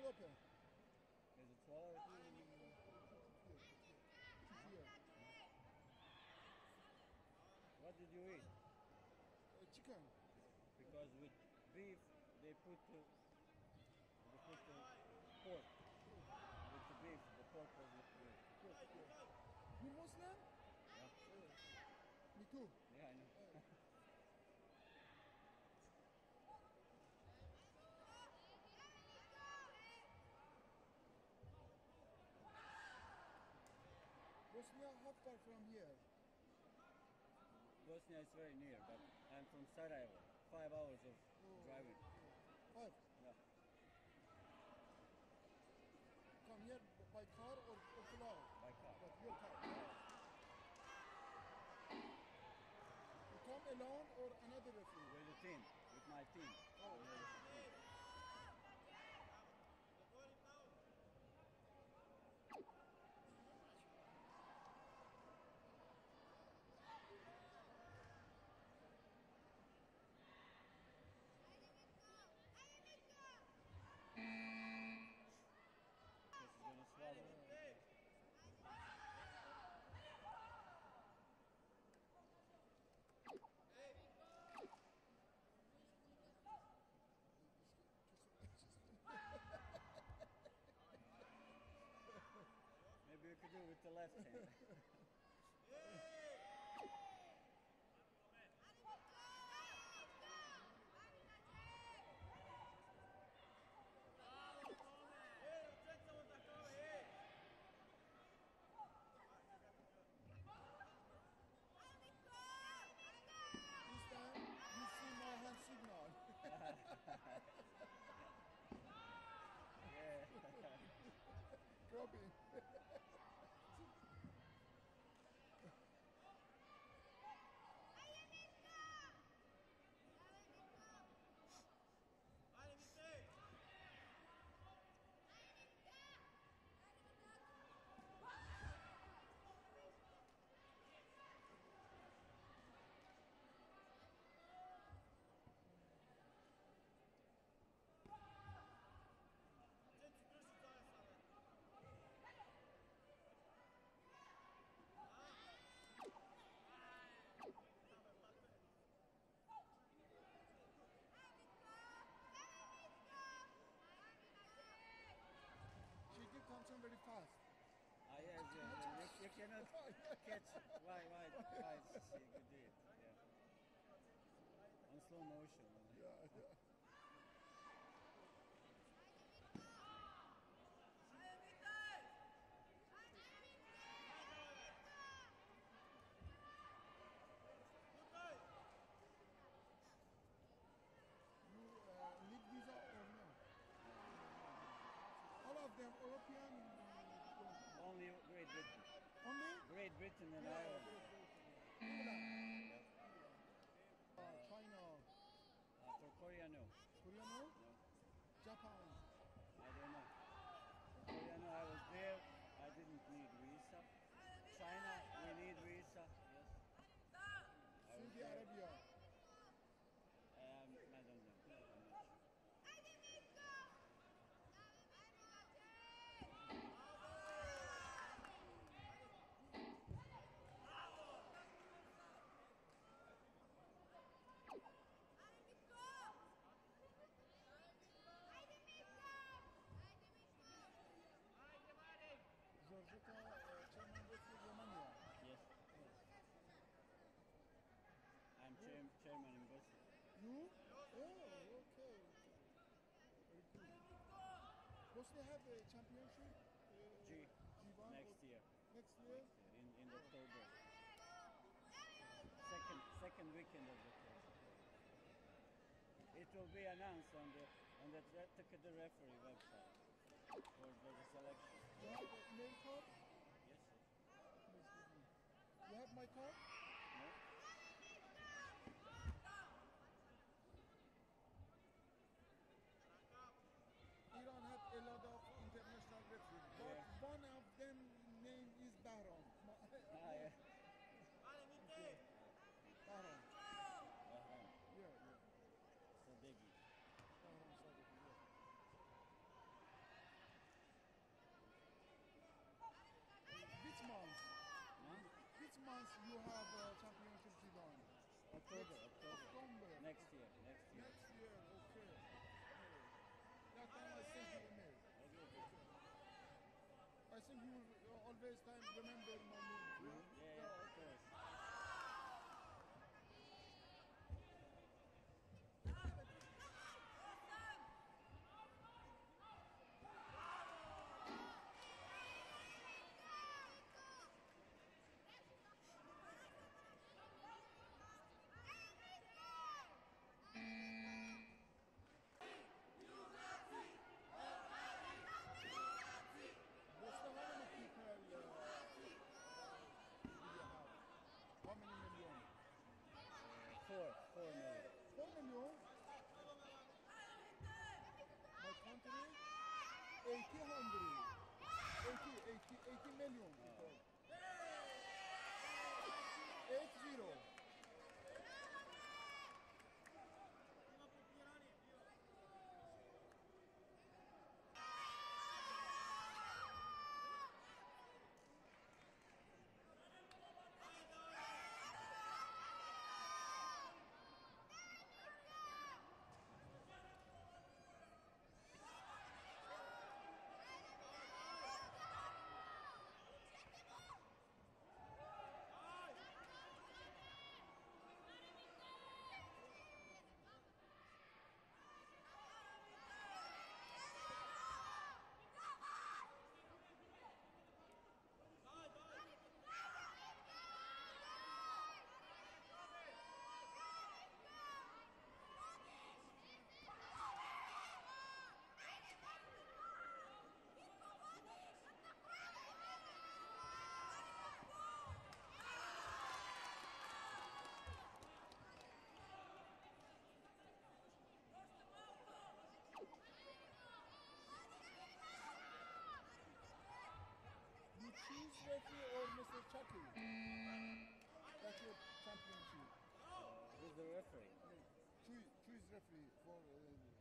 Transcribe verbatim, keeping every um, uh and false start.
open. Is it swallow? It's here. What did you eat? Uh, chicken. Because with beef they put uh, they put the pork. With the beef, the pork was with the beef. Good, good. You Muslim? Yeah, Oh, me too. yeah, I know. Bosnia, how far from here? Bosnia is very near, but I'm from Sarajevo. Five hours of Oh. driving. Five. Yeah, Come here by car or, or fly? by car. But your car. Yeah. You come alone or another refuge? With the team, with my team. Oh. I'm with the team. This is gonna swallow. Maybe we could do it with the left hand. This time you see my hand signal. Yeah. Copy. She did Thompson very fast. Ah, yes, yes, yes. You, you cannot catch. Why, why, why? She could do it. Yeah. On slow motion. Yeah, yeah. You uh, need visa or no? All of them European. uh, Only Great Britain. Only? Great Britain and Yeah, Ireland. great, great, great. England. Yes. Uh, China. Uh, for Korea, no. Korea, no? No. Japan. I don't know. For Korea, no. I was there. I didn't need visa. China, we need visa. Yes. I was Saudi there. Arabia. Um, I don't know. I'm not sure. Georgetta, uh, chairman of Romania. Yes. I'm chair, chairman in Bosnia. You? Oh, okay. Very good. Bosnia have a championship? Uh, G. G one Next or- year. Next year? In, in October. Second second weekend of October. It will be announced on the on the Takeda referee website for, for the selection. You have an email card? Yes, yes. Please give me. You have my card? No? Iran have a lot of international referees, but Yeah. one of them name is Bahram. Ah, yeah. Bahram. Bahrain. Yeah, yeah. Sadeghi. Bahram Sadeghi, yeah. October, October. October. Next year, next year. Next year, okay. okay. That time I send you email. Okay. I think you uh, always time remember my name. Yeah, Yeah, yeah, of course. What's the how many people uh, do you have? How many million? Four, four million. Four million. My country, eighty hundred. eighty, eighty, eighty million people. Eight zero. You choose referee or Mister Chucky? That's your championship. Uh, who's the referee? Choose, choose referee for uh,